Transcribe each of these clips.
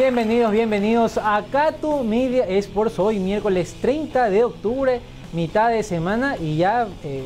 Bienvenidos a Cato Media Sports. Hoy miércoles 30 de octubre, mitad de semana y ya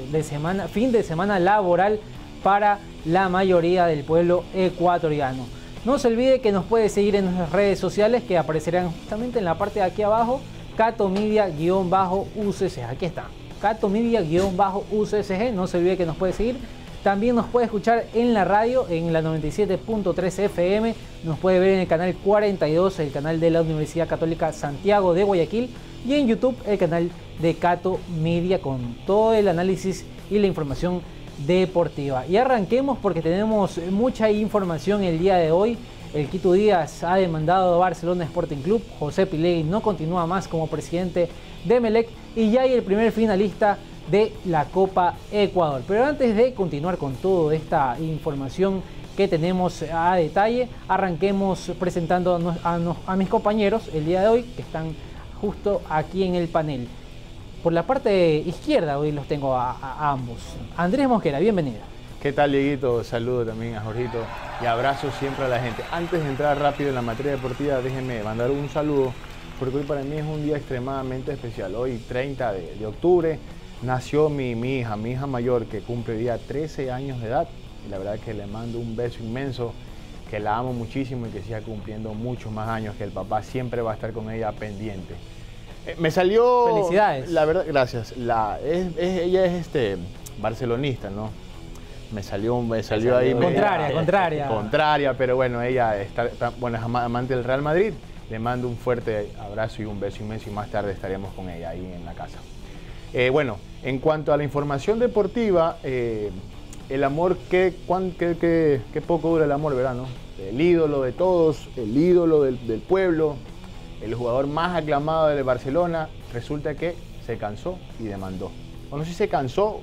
fin de semana laboral para la mayoría del pueblo ecuatoriano. No se olvide que nos puede seguir en nuestras redes sociales que aparecerán justamente en la parte de aquí abajo, Cato Media-UCC. Aquí está, Cato Media-UCCG. No se olvide que nos puede seguir. También nos puede escuchar en la radio, en la 97.3 FM. Nos puede ver en el canal 42, el canal de la Universidad Católica Santiago de Guayaquil. Y en YouTube, el canal de Cato Media, con todo el análisis y la información deportiva. Y arranquemos porque tenemos mucha información el día de hoy. El Quito Díaz ha demandado a Barcelona Sporting Club. José Pilegui no continúa más como presidente de Emelec. Y ya hay el primer finalista de la Copa Ecuador. Pero antes de continuar con toda esta información que tenemos a detalle, arranquemos presentando a mis compañeros el día de hoy, que están justo aquí en el panel. Por la parte izquierda hoy los tengo a ambos. Andrés Mosquera, bienvenido. ¿Qué tal, Dieguito? Saludo también a Jorgito y abrazo siempre a la gente. Antes de entrar rápido en la materia deportiva, déjenme mandar un saludo, porque hoy para mí es un día extremadamente especial. Hoy, 30 de octubre, nació mi hija mayor, que cumple día 13 años de edad. Y la verdad que le mando un beso inmenso, que la amo muchísimo y que siga cumpliendo muchos más años, que el papá siempre va a estar con ella pendiente. Me salió... Felicidades. La verdad, gracias. Ella es barcelonista, ¿no? Me salió ahí... Contraria, pero bueno, ella es amante del Real Madrid. Le mando un fuerte abrazo y un beso inmenso y más tarde estaremos con ella ahí en la casa. Bueno, en cuanto a la información deportiva, el amor, qué poco dura el amor, ¿verdad? ¿No? El ídolo de todos, el ídolo del pueblo, el jugador más aclamado del Barcelona, resulta que se cansó y demandó. O no sé si se cansó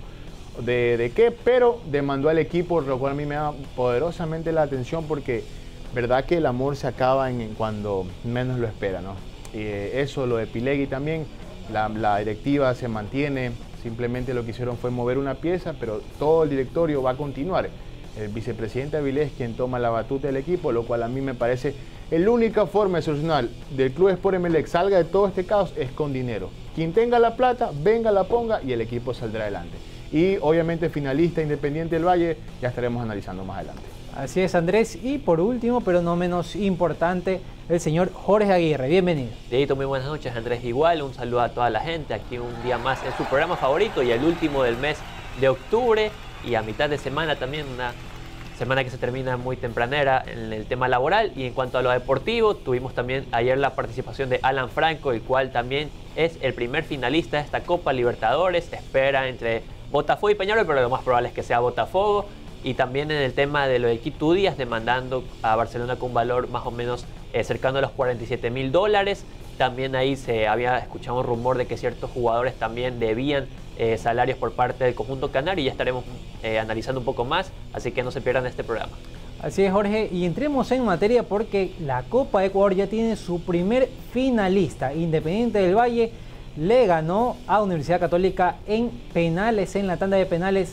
de qué, pero demandó al equipo, lo cual a mí me da poderosamente la atención porque verdad que el amor se acaba cuando menos lo espera, ¿no? Y eso, lo de Pilegui también. La directiva se mantiene, simplemente lo que hicieron fue mover una pieza, pero todo el directorio va a continuar. El vicepresidente Avilés quien toma la batuta del equipo, lo cual a mí me parece la única forma de solucionar del Club Sport Emelec salga de todo este caos es con dinero. Quien tenga la plata, venga, la ponga y el equipo saldrá adelante. Y obviamente finalista Independiente del Valle, ya estaremos analizando más adelante. Así es, Andrés. Y por último, pero no menos importante, el señor Jorge Aguirre. Bienvenido. Dieguito, muy buenas noches, Andrés. Igual, un saludo a toda la gente. Aquí un día más en su programa favorito y el último del mes de octubre. Y a mitad de semana también, una semana que se termina muy tempranera en el tema laboral. Y en cuanto a lo deportivo, tuvimos también ayer la participación de Alan Franco, el cual también es el primer finalista de esta Copa Libertadores. Espera entre Botafogo y Peñarol, pero lo más probable es que sea Botafogo. Y también en el tema de lo de Quito Díaz, demandando a Barcelona con un valor más o menos cercano a los $47.000. También ahí se había escuchado un rumor de que ciertos jugadores también debían salarios por parte del conjunto canario y ya estaremos analizando un poco más, así que no se pierdan este programa. Así es, Jorge, y entremos en materia porque la Copa Ecuador ya tiene su primer finalista. Independiente del Valle le ganó a Universidad Católica en penales, en la tanda de penales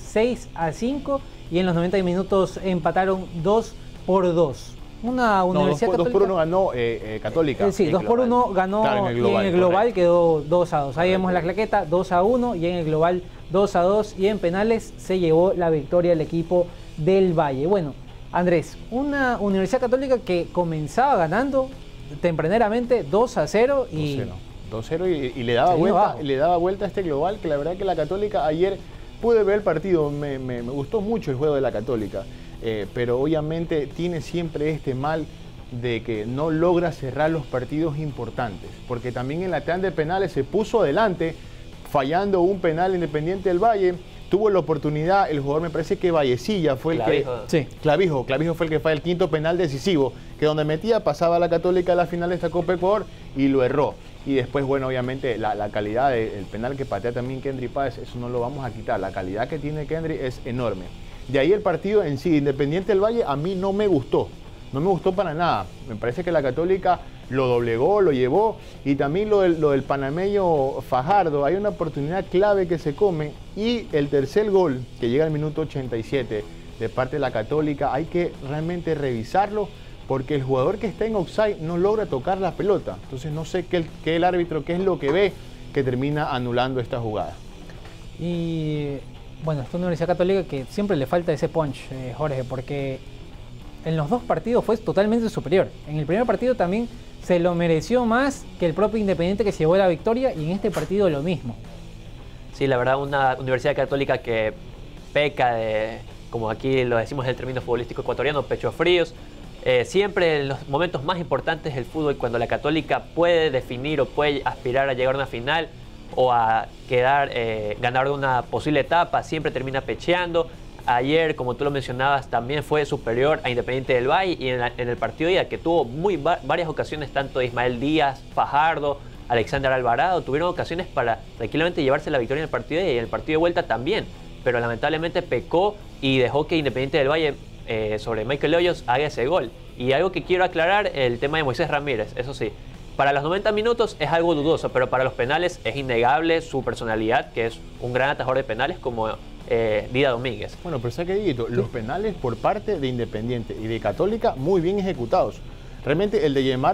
6-5, y en los 90 minutos empataron 2-2. Una Universidad Católica... 2-1 ganó Católica. Sí, 2-1 ganó, claro, y en el global quedó 2-2. Ahí vemos la claqueta, 2-1, y en el global 2-2, y en penales se llevó la victoria el equipo del Valle. Bueno, Andrés, una Universidad Católica que comenzaba ganando tempraneramente 2-0 y... 2-0 y le daba vuelta a este global, que la verdad que la Católica ayer pude ver el partido, me gustó mucho el juego de la Católica, pero obviamente tiene siempre este mal de que no logra cerrar los partidos importantes, porque también en la tanda de penales se puso adelante, fallando un penal Independiente del Valle, tuvo la oportunidad, el jugador me parece que Vallecilla fue Clavijo fue el que fue el quinto penal decisivo, que donde metía pasaba a la Católica a la final de esta Copa Ecuador y lo erró. Y después, bueno, obviamente la calidad del penal que patea también Kendry Páez, eso no lo vamos a quitar. La calidad que tiene Kendry es enorme. De ahí el partido en sí, Independiente del Valle, a mí no me gustó. No me gustó para nada. Me parece que la Católica lo doblegó, lo llevó. Y también lo del panameño Fajardo. Hay una oportunidad clave que se come. Y el tercer gol, que llega al minuto 87 de parte de la Católica, hay que realmente revisarlo, porque el jugador que está en offside no logra tocar la pelota. Entonces no sé qué el árbitro, qué es lo que ve que termina anulando esta jugada. Y bueno, esta Universidad Católica que siempre le falta ese punch, Jorge, porque en los dos partidos fue totalmente superior. En el primer partido también se lo mereció más que el propio Independiente, que se llevó la victoria, y en este partido lo mismo. Sí, la verdad, una Universidad Católica que peca de, como aquí lo decimos en el término futbolístico ecuatoriano, pechos fríos. Siempre en los momentos más importantes del fútbol, cuando la Católica puede definir o puede aspirar a llegar a una final o a quedar ganador de una posible etapa, siempre termina pecheando. Ayer, como tú lo mencionabas, también fue superior a Independiente del Valle, y en el partido de ida, que tuvo varias ocasiones, tanto Ismael Díaz, Fajardo, Alexander Alvarado, tuvieron ocasiones para tranquilamente llevarse la victoria en el partido de ida, y en el partido de vuelta también, pero lamentablemente pecó y dejó que Independiente del Valle sobre Michael Hoyos haga ese gol. Y algo que quiero aclarar, el tema de Moisés Ramírez, eso sí, para los 90 minutos es algo dudoso, pero para los penales es innegable su personalidad, que es un gran atajador de penales como Dida Domínguez. Bueno, pero ¿sabes qué, Dieguito? Los penales por parte de Independiente y de Católica muy bien ejecutados. Realmente el de Yeimar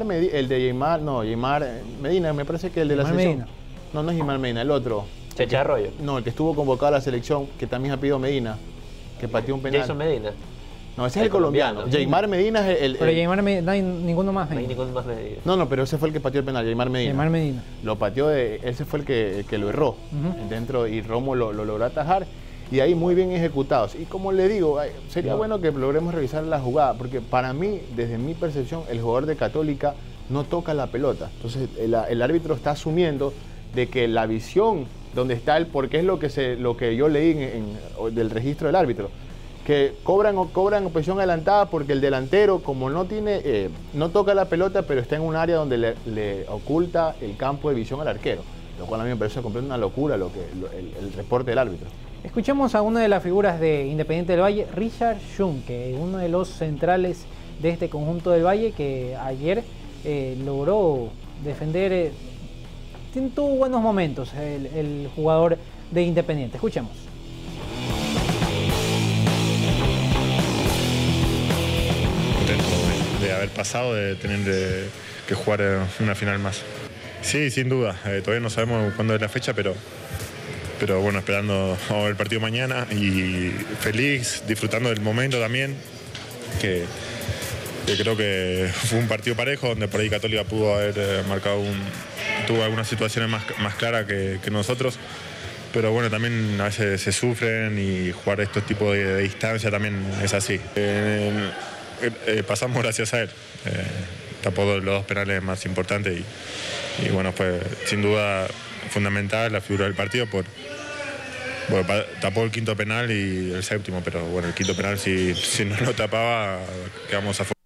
Medina, me parece que el de la selección. No es Yeimar Medina, el otro. Cheche Arroyo. No, el que estuvo convocado a la selección, que también ha pedido Medina, que pateó un penal. Jason Medina. No, ese es el colombiano. Yeimar Medina es el... Pero Yeimar Medina, no hay ninguno más. No hay ninguno más Medina. No, pero ese fue el que pateó el penal, Yeimar Medina. Yeimar Medina. Lo pateó, ese fue el que lo erró dentro, y Romo lo logró atajar. Y ahí muy bien ejecutados. Y como le digo, sería bueno que logremos revisar la jugada, porque para mí, desde mi percepción, el jugador de Católica no toca la pelota. Entonces el árbitro está asumiendo de que la visión donde está porque es lo que yo leí del registro del árbitro, que cobran posición adelantada porque el delantero, como no toca la pelota, pero está en un área donde le oculta el campo de visión al arquero, lo cual a mí me parece completamente una locura el reporte del árbitro. Escuchemos a una de las figuras de Independiente del Valle, Richard Schunke, uno de los centrales de este conjunto del Valle, que ayer logró defender, tuvo buenos momentos el jugador de Independiente. Escuchemos. Contento de haber pasado, de tener que jugar una final más. Sí, sin duda, todavía no sabemos cuándo es la fecha, pero bueno, esperando el partido mañana y feliz, disfrutando del momento también, que creo que fue un partido parejo, donde por ahí Católica pudo haber marcado tuvo algunas situaciones más claras que nosotros, pero bueno, también a veces se sufren, y jugar estos tipos de distancia también es así. Pasamos gracias a él, tapó los dos penales más importantes, y bueno, pues sin duda fundamental la figura del partido tapó el quinto penal y el séptimo, pero bueno, el quinto penal si no lo tapaba quedamos afuera.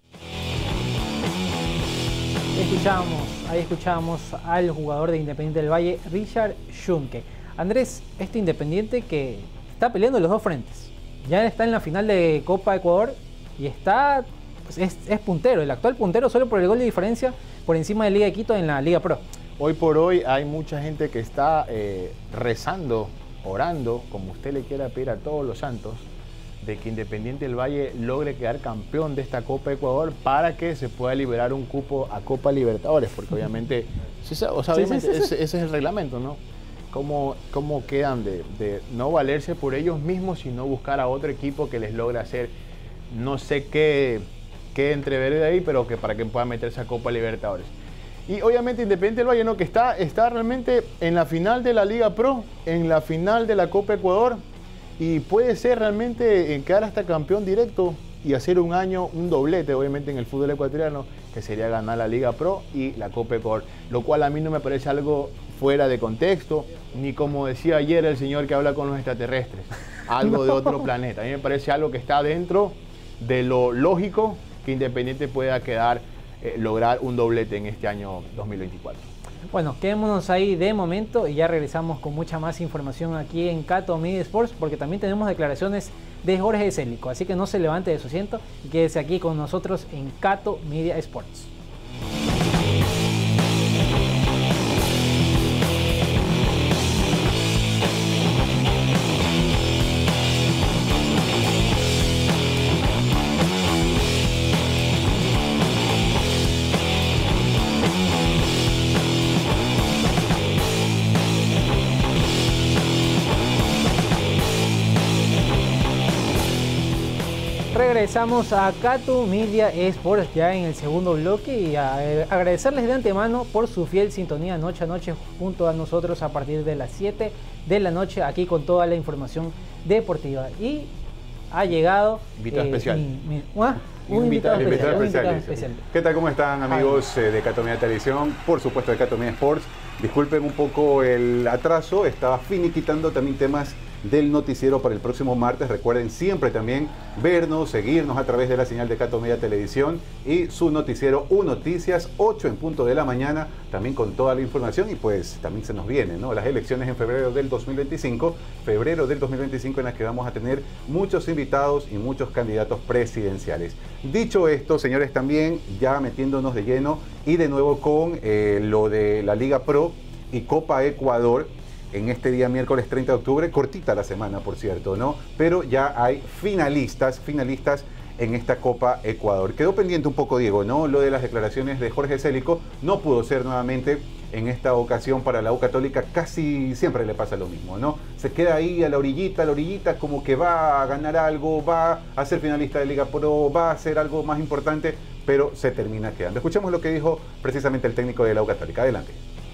Ahí escuchábamos al jugador de Independiente del Valle, Richard Schunke. Andrés, este Independiente que está peleando en los dos frentes, ya está en la final de Copa Ecuador y es puntero, el actual puntero, solo por el gol de diferencia por encima de Liga de Quito en la Liga Pro. Hoy por hoy hay mucha gente que está rezando, orando, como usted le quiera pedir a todos los santos, de que Independiente del Valle logre quedar campeón de esta Copa Ecuador para que se pueda liberar un cupo a Copa Libertadores, porque obviamente, ese es el reglamento, ¿no? ¿Cómo quedan de no valerse por ellos mismos, sino buscar a otro equipo que les logre hacer no sé qué entrever de ahí, pero que para que puedan meterse a Copa Libertadores? Y obviamente Independiente del Valle, ¿no?, que está realmente en la final de la Liga Pro, en la final de la Copa Ecuador, y puede ser realmente quedar hasta campeón directo y hacer un doblete, obviamente, en el fútbol ecuatoriano, que sería ganar la Liga Pro y la Copa Ecuador, lo cual a mí no me parece algo fuera de contexto, ni como decía ayer el señor que habla con los extraterrestres, algo de otro planeta. A mí me parece algo que está dentro de lo lógico que Independiente pueda lograr un doblete en este año 2024. Bueno, quedémonos ahí de momento y ya regresamos con mucha más información aquí en Cato Media Sports, porque también tenemos declaraciones de Jorge Célico, así que no se levante de su asiento y quédese aquí con nosotros en Cato Media Sports. regresamos a Catu Media Sports ya en el segundo bloque y agradecerles de antemano por su fiel sintonía noche a noche junto a nosotros a partir de las 7 de la noche aquí con toda la información deportiva. Y ha llegado invitado especial. Un invitado especial. ¿Qué tal? ¿Cómo están, amigos de Catu Media Televisión? Por supuesto, de Catu Media Sports. Disculpen un poco el atraso, estaba finiquitando también temas del noticiero para el próximo martes. Recuerden siempre también vernos, seguirnos a través de la señal de Catu Media Televisión y su noticiero Noticias, 8 en punto de la mañana, también con toda la información. Y pues también se nos vienen, ¿no?, las elecciones en febrero del 2025, en las que vamos a tener muchos invitados y muchos candidatos presidenciales. Dicho esto, señores, también ya metiéndonos de lleno y de nuevo con lo de la Liga Pro y Copa Ecuador. En este día miércoles 30 de octubre, cortita la semana por cierto, ¿no? Pero ya hay finalistas en esta Copa Ecuador. Quedó pendiente un poco, Diego, ¿no?, lo de las declaraciones de Jorge Célico. No pudo ser nuevamente en esta ocasión para la U Católica. Casi siempre le pasa lo mismo, ¿no? Se queda ahí a la orillita, como que va a ganar algo, va a ser finalista de Liga Pro, va a hacer algo más importante, pero se termina quedando. Escuchemos lo que dijo precisamente el técnico de la U Católica. Adelante.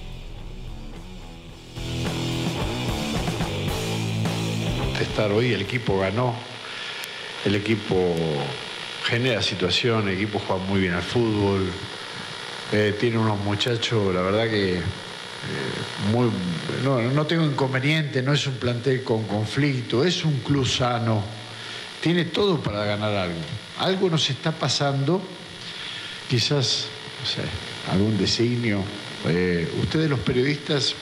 Estar hoy, el equipo ganó, el equipo genera situación, el equipo juega muy bien al fútbol, tiene unos muchachos, la verdad que no tengo inconveniente, no es un plantel con conflicto, es un club sano, tiene todo para ganar algo nos está pasando, quizás, no sé, algún designio. Ustedes los periodistas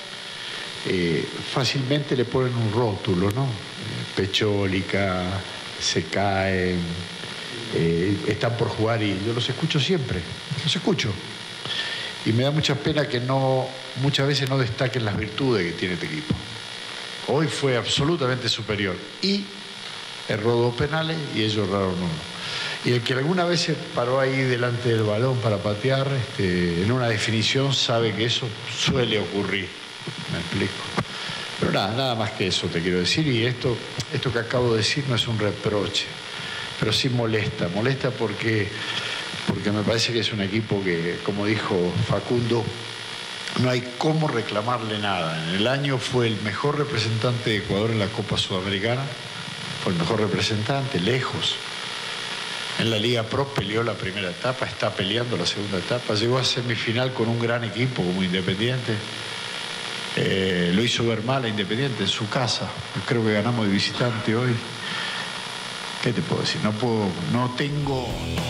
fácilmente le ponen un rótulo, ¿no? Pechólica, se caen, están por jugar, y yo los escucho siempre, y me da mucha pena que muchas veces no destaquen las virtudes que tiene este equipo. Hoy fue absolutamente superior y erró 2 penales y ellos erraron 1. Y el que alguna vez se paró ahí delante del balón para patear en una definición sabe que eso suele ocurrir. ¿Me explico? Pero nada más que eso te quiero decir. Y esto que acabo de decir no es un reproche, pero sí molesta porque me parece que es un equipo que, como dijo Facundo, no hay cómo reclamarle nada. En el año fue el mejor representante de Ecuador en la Copa Sudamericana, fue el mejor representante, lejos. En la Liga Pro peleó la primera etapa, está peleando la segunda etapa, llegó a semifinal con un gran equipo como Independiente. Lo hizo ver mal a Independiente en su casa. Creo que ganamos de visitante hoy. ¿Qué te puedo decir? No tengo...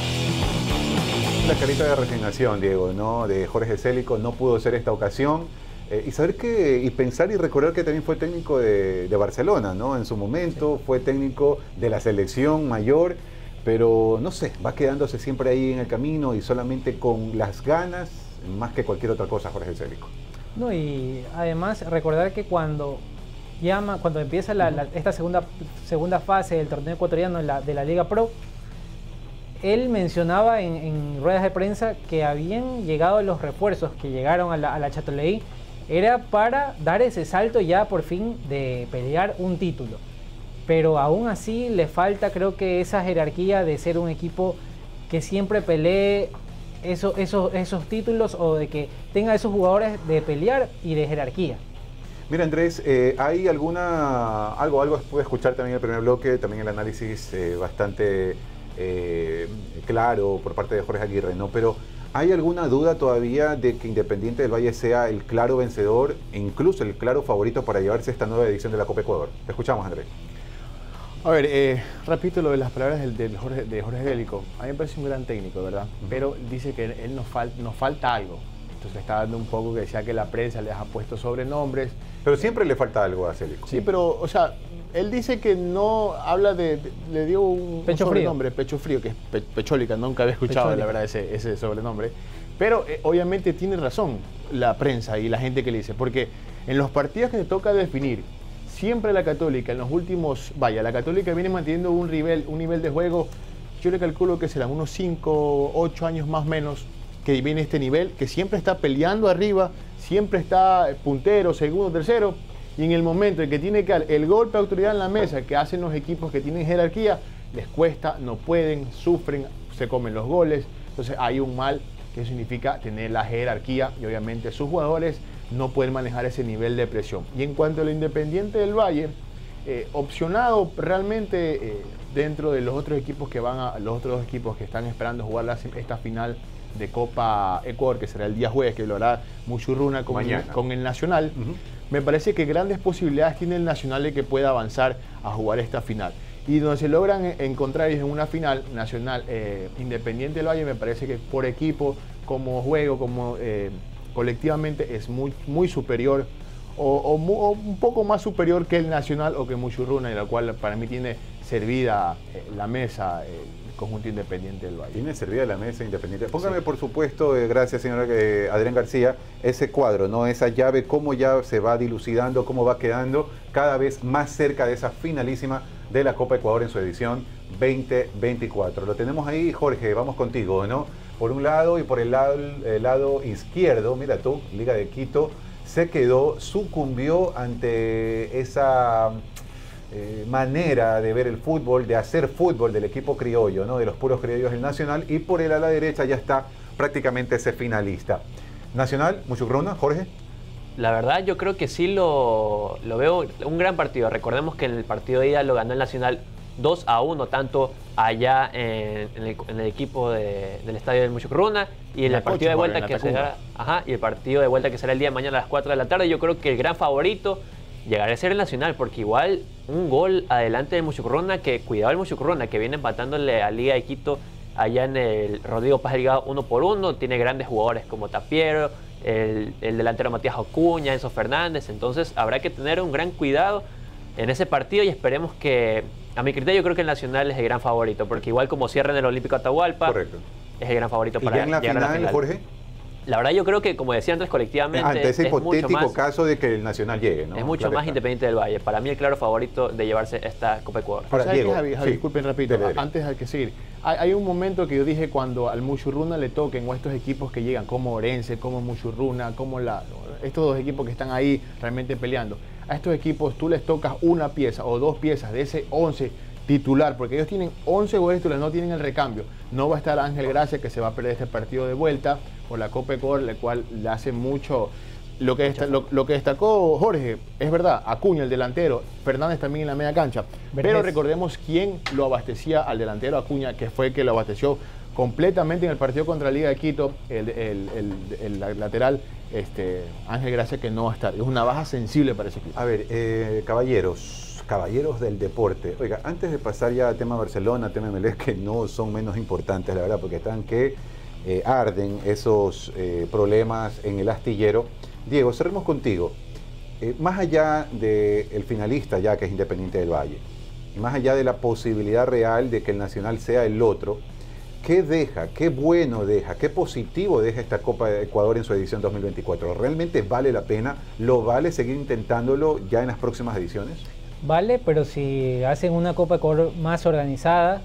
La carita de resignación, Diego, ¿no?, de Jorge Célico. No pudo ser esta ocasión. Y saber y pensar y recordar que también fue técnico de Barcelona, ¿no? En su momento fue técnico de la selección mayor, pero no sé, va quedándose siempre ahí en el camino y solamente con las ganas, más que cualquier otra cosa, Jorge Célico. No, y además recordar que cuando empieza esta segunda fase del torneo ecuatoriano de la Liga Pro, él mencionaba en ruedas de prensa que habían llegado los refuerzos que llegaron a la Châtelet, era para dar ese salto ya por fin de pelear un título. Pero aún así le falta, creo que, esa jerarquía de ser un equipo que siempre pelee esos títulos, o de que tenga esos jugadores de pelear y de jerarquía. Mira, Andrés, hay algo pude escuchar también en el primer bloque, también el análisis bastante claro por parte de Jorge Aguirre, ¿no? Pero ¿hay alguna duda todavía de que Independiente del Valle sea el claro vencedor e incluso el claro favorito para llevarse esta nueva edición de la Copa Ecuador? Te escuchamos, Andrés. A ver, repito lo de las palabras de Jorge Célico. A mí me parece un gran técnico, ¿verdad? Pero dice que él nos falta algo. Entonces le está dando un poco que decía que la prensa les ha puesto sobrenombres. Pero siempre le falta algo a Célico. Sí, pero, o sea, él dice que no habla le dio un sobrenombre, Pecho Frío, que es Pechólica. Nunca había escuchado, la verdad, ese sobrenombre. Pero obviamente tiene razón la prensa y la gente que le dice, porque en los partidos que se toca definir, siempre la Católica, en los últimos, la Católica viene manteniendo un nivel de juego, yo le calculo que serán unos 5, 8 años más o menos, que viene este nivel, que siempre está peleando arriba, siempre está puntero, segundo, tercero, y en el momento en que tiene que dar el golpe de autoridad en la mesa, que hacen los equipos que tienen jerarquía, les cuesta, no pueden, sufren, se comen los goles. Entonces hay un mal que significa tener la jerarquía y obviamente sus jugadores no pueden manejar ese nivel de presión. Y en cuanto a lo Independiente del Valle, opcionado realmente dentro de los otros equipos que los otros dos equipos que están esperando jugar esta final de Copa Ecuador, que será el día jueves, que lo hará Muchurruna con el Nacional. Me parece que grandes posibilidades tiene el Nacional de que pueda avanzar a jugar esta final. Y donde se logran encontrar ellos en una final Nacional Independiente del Valle, me parece que por equipo, como juego, como colectivamente es muy superior o un poco más superior que el Nacional o que Muchurruna, y la cual para mí tiene servida la mesa el conjunto Independiente del Valle. Tiene servida la mesa Independiente. Póngame, sí, por supuesto, gracias señor Adrián García, ese cuadro, ¿no? Esa llave, cómo ya se va dilucidando, cómo va quedando cada vez más cerca de esa finalísima de la Copa Ecuador en su edición 2024. Lo tenemos ahí, Jorge, vamos contigo, ¿no? Por un lado y por el lado izquierdo, mira tú, Liga de Quito sucumbió ante esa manera de ver el fútbol, de hacer fútbol del equipo criollo, ¿no? De los puros criollos del Nacional, y por el ala derecha ya está prácticamente ese finalista. Nacional, Muchurruna, Jorge. La verdad yo creo que sí lo veo un gran partido. Recordemos que en el partido de ida lo ganó el Nacional 2-1, tanto allá en el equipo del estadio del Muchurruna, y en el partido de vuelta que será, y el partido de vuelta que será el día de mañana a las 4 de la tarde. Yo creo que el gran favorito llegará a ser el Nacional, porque igual un gol adelante del Muchurruna, que cuidado el Muchurruna, que viene empatándole a Liga de Quito allá en el Rodrigo Paz Delgado 1-1, tiene grandes jugadores como Tapiero, el delantero Matías Ocuña, Enzo Fernández. Entonces habrá que tener un gran cuidado en ese partido y esperemos que, a mi criterio, yo creo que el Nacional es el gran favorito, porque igual como cierra en el Olímpico Atahualpa, correcto, es el gran favorito para llegar a la final. Jorge. La verdad yo creo que, como decía antes, colectivamente ante ese hipotético caso de que el Nacional llegue, ¿no? Es mucho más Independiente del Valle. Para mí el claro favorito de llevarse esta Copa Ecuador. Ahora, Diego, Javi, disculpen rapidito, antes hay que seguir. Hay un momento que yo dije, cuando al Muchurruna le toquen, o estos equipos que llegan, como Orense, como Muchurruna, como estos dos equipos que están ahí realmente peleando, a estos equipos tú les tocas una pieza o dos piezas de ese 11 titular, porque ellos tienen 11 jugadores titulares, no tienen el recambio. No va a estar Ángel Gracia, que se va a perder este partido de vuelta por la Copa Ecuador, la cual le hace mucho. Lo que destacó Jorge, es verdad, Acuña, el delantero, Fernández también en la media cancha, pero recordemos quién lo abastecía al delantero Acuña, que fue el que lo abasteció completamente en el partido contra Liga de Quito, el lateral Ángel Gracia, que no va a estar. Es una baja sensible para ese equipo. A ver, caballeros del deporte. Oiga, antes de pasar ya a tema Barcelona, tema MLS, que no son menos importantes, la verdad, porque están que arden esos problemas en el astillero. Diego, cerremos contigo. Más allá del finalista ya, que es Independiente del Valle, y más allá de la posibilidad real de que el Nacional sea el otro, ¿qué deja, qué bueno deja, qué positivo deja esta Copa de Ecuador en su edición 2024? ¿Realmente vale la pena? ¿Lo vale seguir intentándolo ya en las próximas ediciones? Vale, pero si hacen una Copa Ecuador más organizada,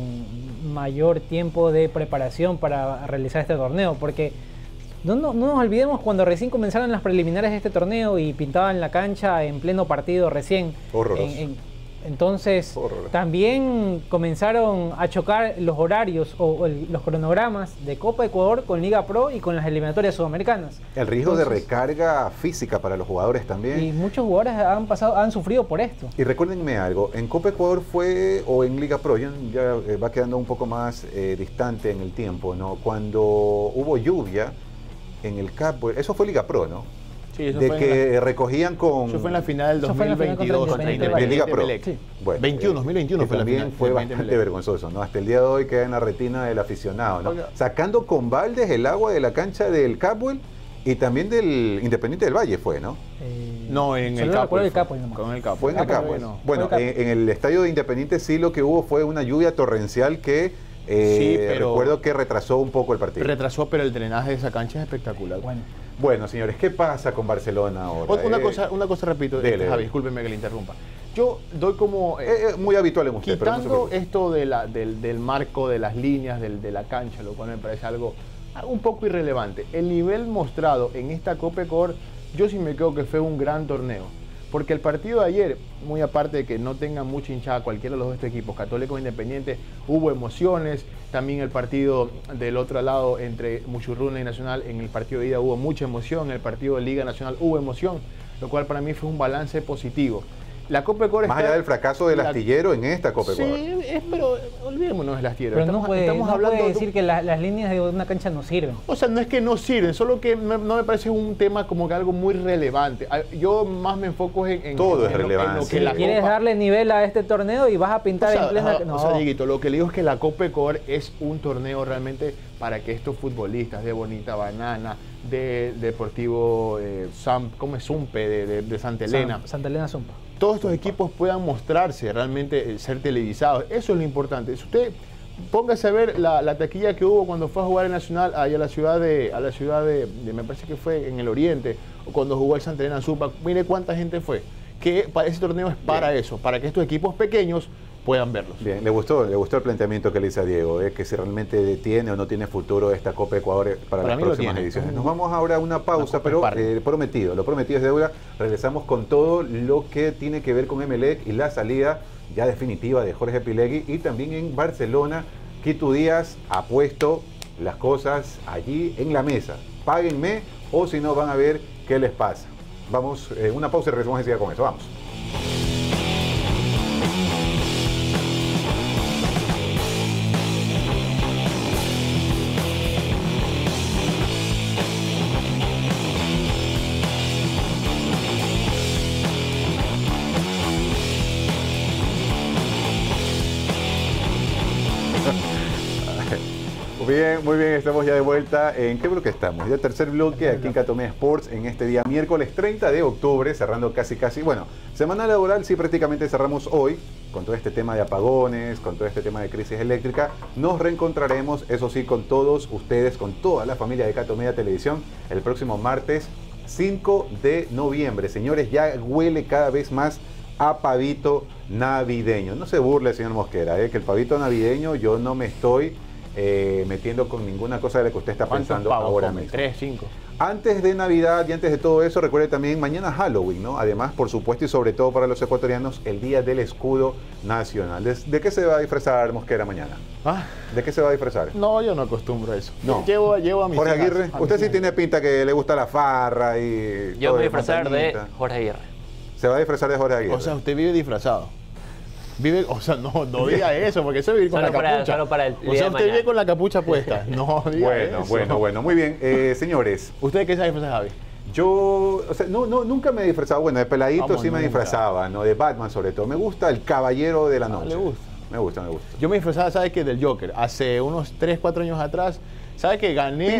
con mayor tiempo de preparación para realizar este torneo, porque no nos olvidemos cuando recién comenzaron las preliminares de este torneo y pintaban la cancha en pleno partido recién. Horroroso. Entonces, también comenzaron a chocar los horarios o los cronogramas de Copa Ecuador con Liga Pro y con las eliminatorias sudamericanas. El riesgo de recarga física para los jugadores también. Y muchos jugadores han sufrido por esto. Y recuérdenme algo, en Copa Ecuador o en Liga Pro, ya va quedando un poco más distante en el tiempo, ¿no? Cuando hubo lluvia en el campo, eso fue Liga Pro, ¿no? Sí, eso de fue que recogían con... Eso fue en la final del 2022 contra de Liga Pro. Sí. Bueno, 2021 fue la final. Fue bastante vergonzoso, ¿no? Hasta el día de hoy queda en la retina del aficionado, ¿no? Oiga. Sacando con baldes el agua de la cancha del Capwell y también del Independiente del Valle fue, ¿no? No, en el Capwell. Con el Capwell. Fue en el Capwell. Bueno, en el estadio de Independiente sí lo que hubo fue una lluvia torrencial que... sí, pero recuerdo que retrasó un poco el partido. Retrasó, pero el drenaje de esa cancha es espectacular. Bueno, señores, ¿qué pasa con Barcelona ahora? Una cosa repito, Javi, discúlpeme que le interrumpa. Yo doy como... muy habitual en usted, quitando pero no esto del marco, de las líneas, de la cancha, lo cual me parece algo un poco irrelevante. El nivel mostrado en esta Copa Ecuador, yo sí me creo que fue un gran torneo. porque el partido de ayer, muy aparte de que no tenga mucha hinchada cualquiera de los dos equipos, Católico e Independiente, hubo emociones. También el partido del otro lado entre Muchurruna y Nacional, en el partido de ida hubo mucha emoción, en el partido de Liga Nacional hubo emoción, lo cual para mí fue un balance positivo. La Copa Ecuador más allá del fracaso del astillero en esta Copa Ecuador. Sí, pero olvidémonos del astillero. Pero no puede decir que las líneas de una cancha no sirven. O sea, no es que no sirven, solo que no me parece un tema como que algo muy relevante. Yo más me enfoco en todo es relevante. Si quieres darle nivel a este torneo y vas a pintar en plena... No. O sea, Dieguito, lo que le digo es que la Copa Ecuador es un torneo realmente para que estos futbolistas de Bonita Banana, de Deportivo Zumpe, de Santa Elena. Santa Elena Zumpa. Todos estos equipos puedan mostrarse, realmente ser televisados. Eso es lo importante. Si usted póngase a ver la taquilla que hubo cuando fue a jugar en Nacional allá a la ciudad de me parece que fue en el Oriente, o cuando jugó el Santa Elena Zumpa, mire cuánta gente fue. Que ese torneo es para eso, para que estos equipos pequeños puedan verlos. Bien, le gustó el planteamiento que le hizo a Diego, que si realmente tiene o no tiene futuro esta Copa Ecuador para las próximas ediciones. Nos vamos ahora a una pausa, pero lo prometido es deuda. Regresamos con todo lo que tiene que ver con Emelec y la salida ya definitiva de Jorge Pilegui, y también en Barcelona, Quito Díaz ha puesto las cosas allí en la mesa. Páguenme o si no van a ver qué les pasa. Vamos, una pausa y regresamos enseguida con eso. Vamos. Muy bien, estamos ya de vuelta. ¿En qué bloque estamos? Ya tercer bloque aquí en Catomea Sports en este día miércoles 30 de octubre, cerrando casi, bueno, semana laboral sí prácticamente cerramos hoy, con todo este tema de apagones, con todo este tema de crisis eléctrica. Nos reencontraremos, eso sí, con todos ustedes, con toda la familia de Catomea Televisión, el próximo martes 5 de noviembre. Señores, ya huele cada vez más a pavito navideño. No se burle, señor Mosquera, que el pavito navideño yo no me estoy metiendo con ninguna cosa de la que usted está pensando ahora mismo. 3, 5. Antes de Navidad y antes de todo eso, recuerde también mañana Halloween, ¿no? Además, por supuesto y sobre todo para los ecuatorianos, el Día del Escudo Nacional. ¿De qué se va a disfrazar Mosquera mañana? ¿De qué se va a disfrazar? No, yo no acostumbro a eso. No. Llevo a mis Jorge Aguirre, usted sí tiene pinta que le gusta la farra y... Yo me voy a disfrazar de Jorge Aguirre. ¿Se va a disfrazar de Jorge Aguirre? O sea, usted vive disfrazado. O sea, no diga eso, porque eso es vivir con la capucha. Solo para el o sea, usted vive con la capucha puesta. No diga eso. Bueno. Muy bien, señores. ¿Usted qué se disfraza, Javi? Yo, o sea, nunca me he disfrazado. Bueno, de peladito sí me disfrazaba, ¿no? De Batman sobre todo. Me gusta el Caballero de la Noche. Le gusta. Me gusta. Yo me disfrazaba, ¿sabes qué? Del Joker. Hace unos 3, 4 años atrás. ¿Sabes qué? Gané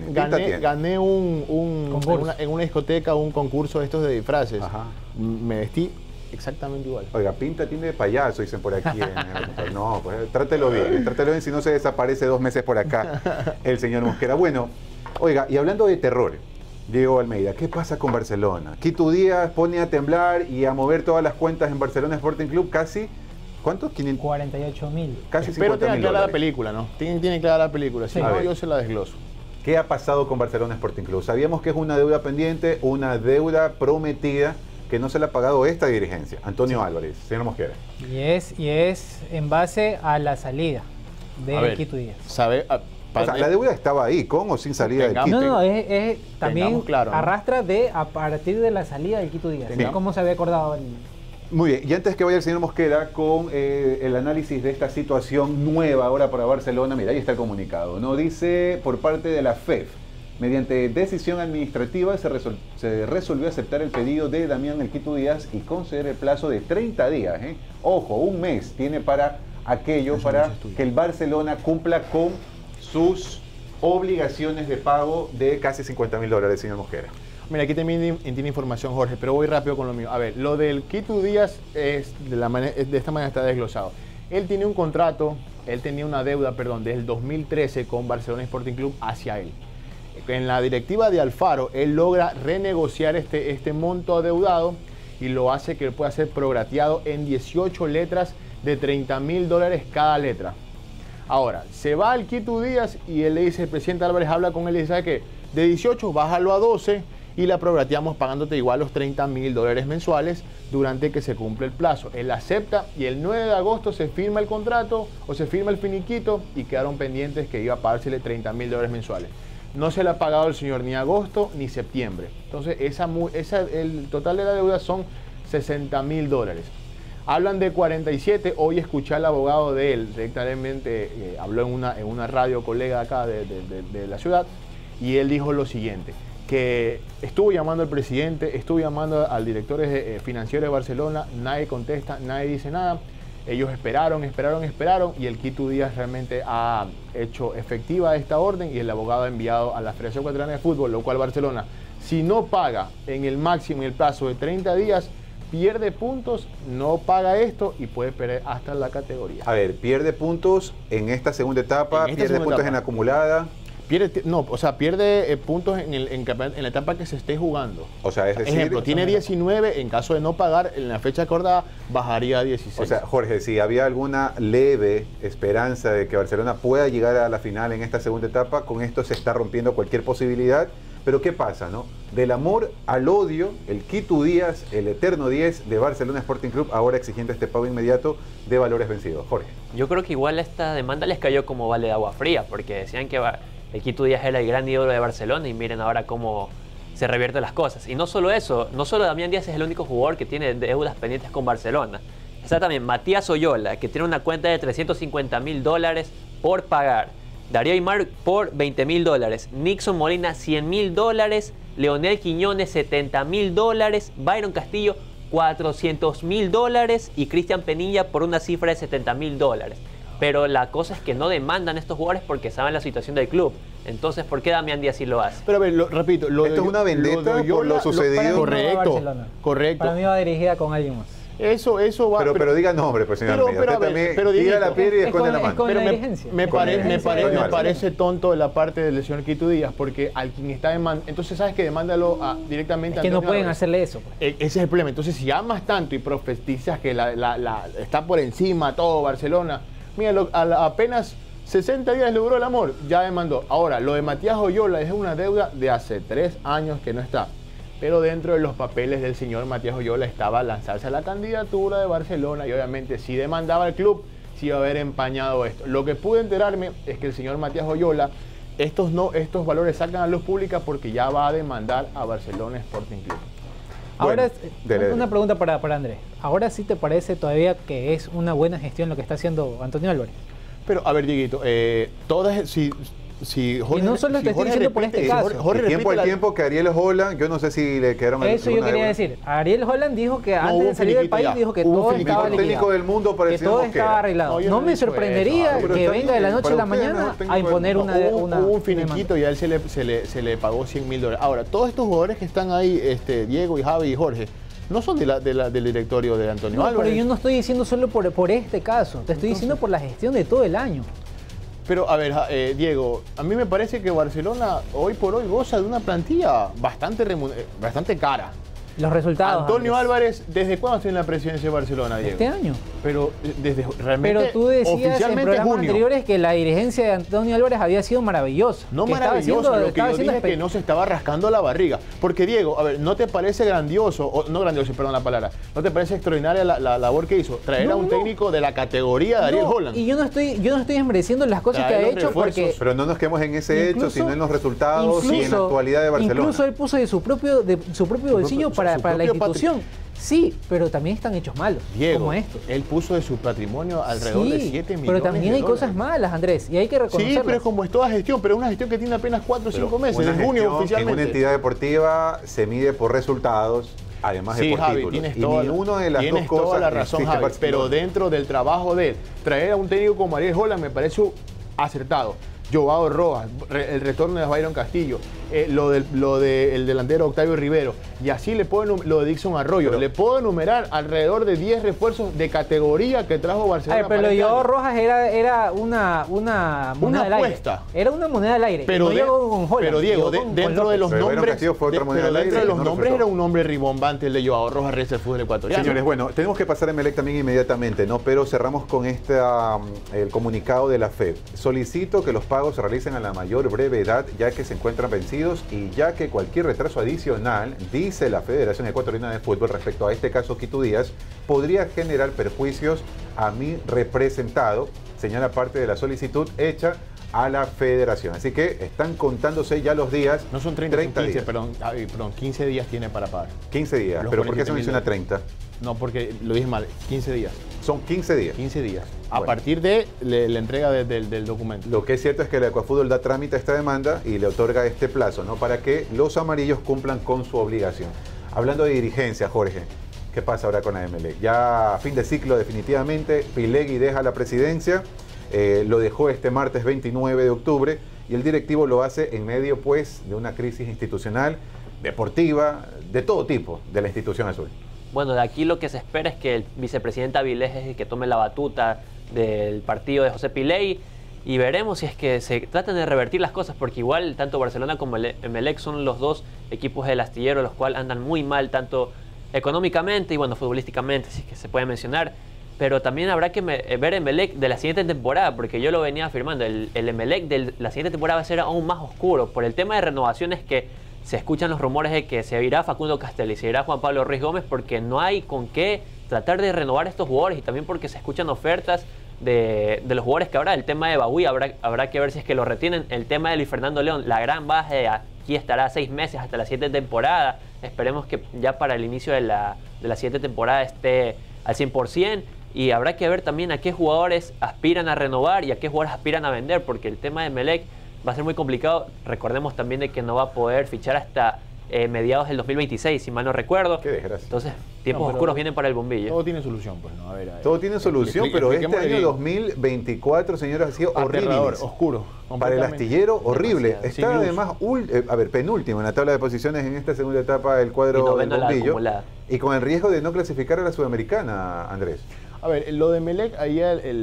en una discoteca un concurso de estos de disfraces. Ajá. Me vestí exactamente igual. Oiga, pinta tiene de payaso, dicen por aquí. No, pues trátelo bien, si no se desaparece 2 meses por acá el señor Mosquera. Bueno, oiga, y hablando de terror, Diego Almeida, ¿qué pasa con Barcelona? Quito Díaz pone a temblar y a mover todas las cuentas en Barcelona Sporting Club, casi, ¿cuántos? 48.000. Casi 50.000 Pero tiene clara dólares. la película, ¿no? Tiene clara la película, si no, yo se la desgloso. ¿Qué ha pasado con Barcelona Sporting Club? Sabíamos que es una deuda pendiente, una deuda prometida, que no se le ha pagado esta dirigencia. Antonio Álvarez, señor Mosquera. Y es en base a la salida de Quito Díaz. O sea, la deuda estaba ahí, con o sin salida del Quito. No, es también claro, arrastra a partir de la salida del Quito Díaz. ¿Cómo se había acordado? Muy bien, y antes que vaya el señor Mosquera con el análisis de esta situación nueva ahora para Barcelona, mira, ahí está el comunicado, ¿no? Dice por parte de la FEF, mediante decisión administrativa se resolvió aceptar el pedido de Damián El Quito Díaz y conceder el plazo de 30 días. Ojo, un mes tiene para aquello, para que el Barcelona cumpla con sus obligaciones de pago de casi $50.000, señor Mosquera. Mira, aquí también tiene información, Jorge, pero voy rápido con lo mío. A ver, lo del Quito Díaz de esta manera está desglosado. Él tiene un contrato, él tenía una deuda, desde el 2013 con Barcelona Sporting Club hacia él. En la directiva de Alfaro, él logra renegociar este monto adeudado y lo hace que él pueda ser prograteado en 18 letras de $30.000 cada letra. Ahora, se va al Quito Díaz y él le dice, el presidente Álvarez habla con él y dice, ¿sabe qué? De 18 bájalo a 12 y la prorrateamos pagándote igual los $30.000 mensuales durante que se cumple el plazo. Él acepta y el 9 de agosto se firma el contrato o se firma el finiquito y quedaron pendientes que iba a pagársele $30.000 mensuales. No se le ha pagado el señor ni agosto ni septiembre. Entonces el total de la deuda son $60.000. Hablan de 47, hoy escuché al abogado de él, directamente habló en una radio colega acá de la ciudad, y él dijo lo siguiente, que estuvo llamando al presidente, estuvo llamando al director financiero de Barcelona, nadie contesta, nadie dice nada. Ellos esperaron y el Quito Díaz realmente ha hecho efectiva esta orden y el abogado ha enviado a la Federación Ecuatoriana de Fútbol, lo cual Barcelona, si no paga en el máximo, en el plazo de 30 días, pierde puntos, no paga esto y puede perder hasta la categoría. A ver, pierde puntos en esta segunda etapa, pierde puntos en la acumulada. Pierde puntos en la etapa que se esté jugando. O sea, es decir... Ejemplo, tiene 19, en caso de no pagar, en la fecha acordada, bajaría a 16. O sea, Jorge, si había alguna leve esperanza de que Barcelona pueda llegar a la final en esta segunda etapa, con esto se está rompiendo cualquier posibilidad. Pero ¿qué pasa, no? Del amor al odio, el Quito Díaz, el eterno 10 de Barcelona Sporting Club, ahora exigiendo este pago inmediato de valores vencidos. Jorge. Yo creo que igual esta demanda les cayó como vale de agua fría, porque decían que el Quito Díaz era el gran ídolo de Barcelona y miren ahora cómo se revierten las cosas. Y no solo eso, no solo Damián Díaz es el único jugador que tiene deudas pendientes con Barcelona. Está también Matías Oyola, que tiene una cuenta de $350.000 por pagar. Darío Aymar por $20.000, Nixon Molina $100.000, Leonel Quiñones $70.000, Byron Castillo $400.000 y Cristian Penilla por una cifra de $70.000. Pero la cosa es que no demandan estos jugadores porque saben la situación del club. Entonces, ¿por qué Damián Díaz sí lo hace? Pero a ver, repito, esto es una vendetta por lo sucedido. Correcto. Para mí va dirigida con alguien más. Eso va. Pero diga nombre, pues, señor. Pero diga la piedra y esconde la mano. Pero me parece tonto la parte del señor Quito Díaz, porque al quien está demandando, entonces sabes que demándalo directamente a que no pueden hacerle eso. Ese es el problema. Entonces, si amas tanto y profetizas que está por encima todo Barcelona, mira, apenas 60 días logró el amor, ya demandó. Ahora, lo de Matías Oyola es una deuda de hace 3 años que no está. Pero dentro de los papeles del señor Matías Oyola estaba lanzarse a la candidatura de Barcelona y obviamente si demandaba al club, sí iba a haber empañado esto. Lo que pude enterarme es que el señor Matías Oyola, estos valores sacan a luz pública porque ya va a demandar a Barcelona Sporting Club. Ahora, una pregunta para Andrés. ¿Ahora sí te parece todavía que es una buena gestión lo que está haciendo Antonio Álvarez? Pero, a ver, Dieguito, Jorge, y no solo te estoy diciendo por este caso. Jorge tiempo al tiempo que Ariel Holland, yo no sé si le quedaron... Eso yo quería decir. Ariel Holland dijo que antes de salir del país dijo que todo estaba técnico del mundo que todo estaba arreglado. No me sorprendería que venga de la noche a la mañana a imponer una... Hubo un finiquito y a él se le pagó $100.000. Ahora, todos estos jugadores que están ahí, Diego y Javi y Jorge, no son del directorio de Antonio Álvarez. Pero yo no estoy diciendo solo por este caso, te estoy diciendo por la gestión de todo el año. Pero, a ver, Diego, a mí me parece que Barcelona hoy por hoy goza de una plantilla bastante cara. Los resultados. Antonio Álvarez, ¿desde cuándo está en la presidencia de Barcelona, Diego? Este año. Pero realmente, pero tú decías en programas anteriores que la dirigencia de Antonio Álvarez había sido maravillosa. No maravilloso, lo que yo dije es que no se estaba rascando la barriga. Porque, Diego, a ver, ¿no te parece grandioso, no grandioso, perdón la palabra, no te parece extraordinaria la labor que hizo? Traer a un técnico de la categoría de Ariel Holland. Y yo no estoy desmereciendo las cosas que ha hecho porque... Pero no nos quedemos en ese hecho, sino en los resultados y en la actualidad de Barcelona. Incluso él puso de su propio bolsillo para la institución. Sí, pero también están hechos malos, Diego, como esto. Él puso de su patrimonio alrededor de 7 millones. Pero también hay cosas malas, Andrés, y hay que reconocerlas. Sí, pero es como es toda gestión, pero es una gestión que tiene apenas 4 o 5 meses, en junio oficialmente. En una entidad deportiva se mide por resultados, además de por Javi, títulos. Tienes y ninguna de las dos cosas toda la razón, Javi, pero dentro del trabajo de él, traer a un técnico como Ariel Holland me parece acertado. Joao Rojas, el retorno de Byron Castillo, lo del delantero Octavio Rivero, y así le puedo lo de Dixon Arroyo. Le puedo enumerar alrededor de 10 refuerzos de categoría que trajo Barcelona. Pero Joao Rojas era una moneda al aire. Era una moneda al aire. Pero, no llegó con Holland, pero Diego, dentro de los nombres, era un nombre ribombante el de Joao Rojas, rey del fútbol ecuatoriano. Señores, bueno, tenemos que pasar a Emelec también inmediatamente, ¿no? Pero cerramos con el comunicado de la FEB. Solicito que los pagos pagos se realicen a la mayor brevedad, ya que se encuentran vencidos y ya que cualquier retraso adicional, dice la Federación Ecuatoriana de Fútbol respecto a este caso Quito Díaz, podría generar perjuicios a mi representado, señala parte de la solicitud hecha a la federación. Así que están contándose ya los días. No son 30 15, días. Perdón, 15 días tiene para pagar. 15 días. Los ¿Pero por qué se menciona 30? No, porque lo dije mal, 15 días. Son 15 días. 15 días. Bueno. A partir de la entrega del documento. Lo que es cierto es que el Ecuafútbol da trámite a esta demanda y le otorga este plazo, ¿no? Para que los amarillos cumplan con su obligación. Hablando de dirigencia, Jorge, ¿qué pasa ahora con Emelec? Ya fin de ciclo definitivamente, Pilegui deja la presidencia. Lo dejó este martes 29 de octubre y el directivo lo hace en medio pues de una crisis institucional, deportiva, de todo tipo de la institución azul. Bueno, de aquí lo que se espera es que el vicepresidente Avilés es el que tome la batuta del partido de José Pilegui y veremos si es que se tratan de revertir las cosas, porque igual tanto Barcelona como el Emelec son los dos equipos del astillero, los cuales andan muy mal tanto económicamente y bueno, futbolísticamente, si es que se puede mencionar. Pero también habrá que ver Emelec de la siguiente temporada, porque yo lo venía afirmando, el Emelec de la siguiente temporada va a ser aún más oscuro por el tema de renovaciones que se escuchan los rumores de que se irá Facundo Castelli y se irá Juan Pablo Ruiz Gómez, porque no hay con qué tratar de renovar estos jugadores y también porque se escuchan ofertas de los jugadores que habrá. El tema de Bagui habrá que ver si es que lo retienen. El tema de Luis Fernando León, la gran baja de aquí estará 6 meses hasta la siguiente temporada. Esperemos que ya para el inicio de la siguiente temporada esté al 100%. Y habrá que ver también a qué jugadores aspiran a renovar y a qué jugadores aspiran a vender, porque el tema de Emelec va a ser muy complicado. Recordemos también de que no va a poder fichar hasta mediados del 2026, si mal no recuerdo. Qué desgracia. Entonces, tiempos oscuros vienen para el bombillo. Todo tiene solución, pues, ¿no? A ver, todo tiene solución, pero este año 2024, señores, ha sido horrible. Oscuro. Para el astillero, horrible. Demasiado. Está además, penúltimo en la tabla de posiciones en esta segunda etapa del cuadro del bombillo. Y con el riesgo de no clasificar a la Sudamericana, Andrés. A ver, lo de Emelec, ahí